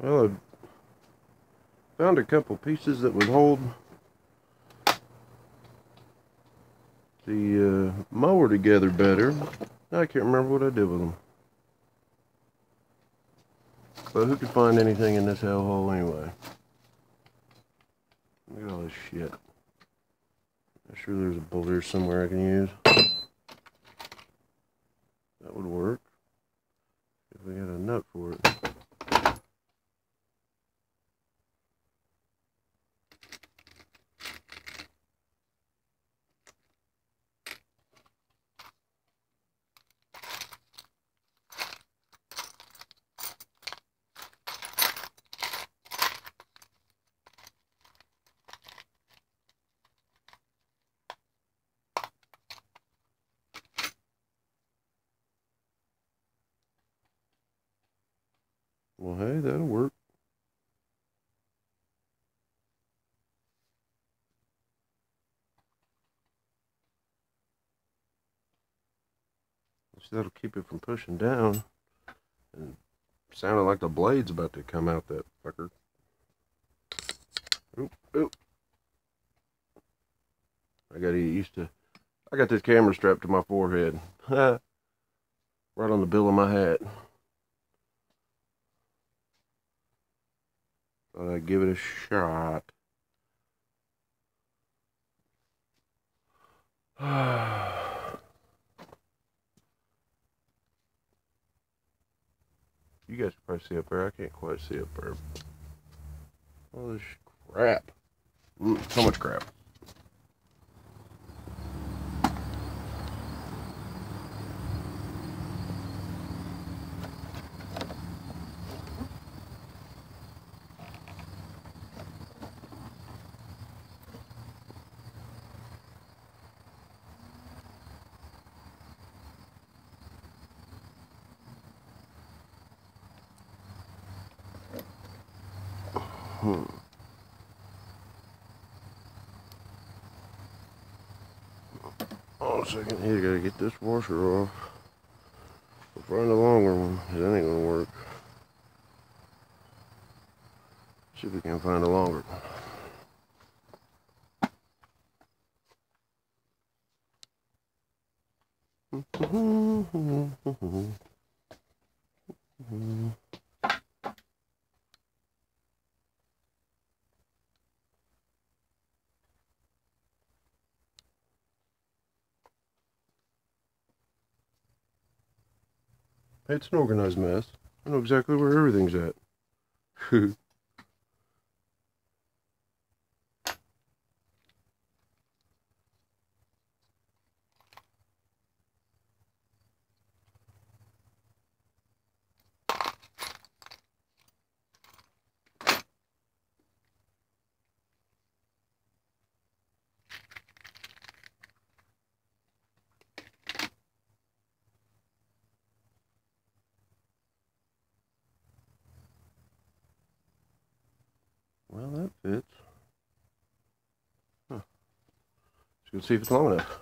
Well, I've found a couple pieces that would hold the mower together better. I can't remember what I did with them. But who could find anything in this hellhole anyway? Look at all this shit. I'm sure there's a bolt here somewhere I can use. That would work. If we had a nut for it. Well, hey, that'll work. So that'll keep it from pushing down. And sounded like the blade's about to come out, that fucker. Oop, oop. I gotta get used to. I got this camera strapped to my forehead. Right on the bill of my hat. Thought I'd give it a shot. You guys can probably see up there. I can't quite see up there. All this crap. So much crap. Hold on a second here, gotta get this washer off. We'll find a longer one. That ain't gonna work. See if we can find a longer one. It's an organized mess. I know exactly where everything's at. Well, that fits. Huh. Let's see if it's long enough.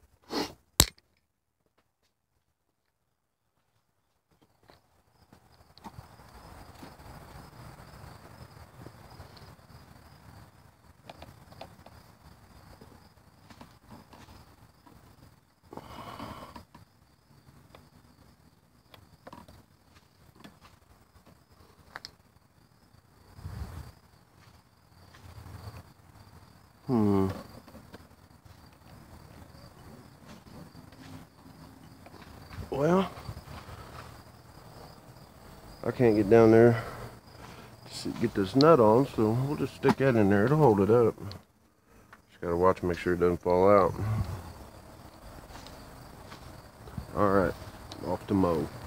Well, I can't get down there to get this nut on, so we'll just stick that in there. It'll hold it up. Just gotta watch and make sure it doesn't fall out. Alright, off to mow.